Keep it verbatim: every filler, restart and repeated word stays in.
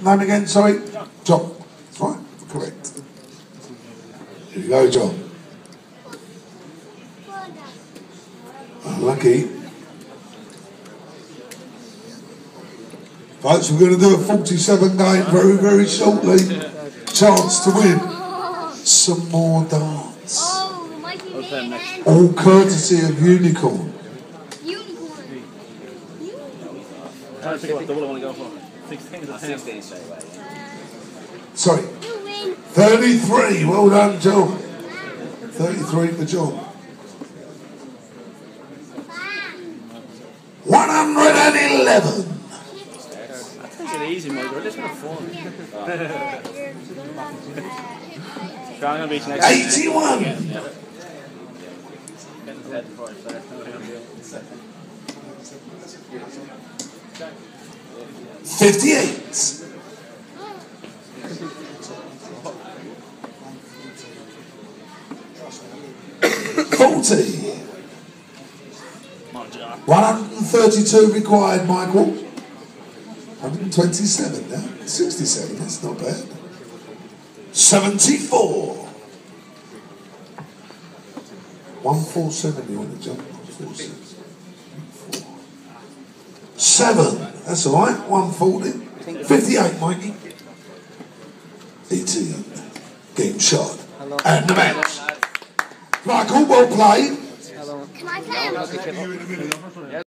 Name again, sorry? John. That's right, correct. Here you go, John. Lucky. Folks, we're going to do a forty-seven game very, very shortly. Chance to win some more darts. All courtesy of Unicorn. Unicorn. I'm trying to think what double I want to go for. sixteen sixteen straight away. Sorry. thirty-three. Well done, John. thirty-three for John. one hundred eleven. Take it easy, mate. We're just going to fall. Trying to reach next. eighty-one. fifty-eight. forty. one hundred thirty-two required, Michael. one hundred twenty-seven now. sixty-seven, that's not bad. seventy-four. one forty-seven, you want to jump? one forty-seven. seven, that's all right. one forty. fifty-eight, Mikey. eighteen. Game shot. Hello. And the match. Michael, well played. Can I play him?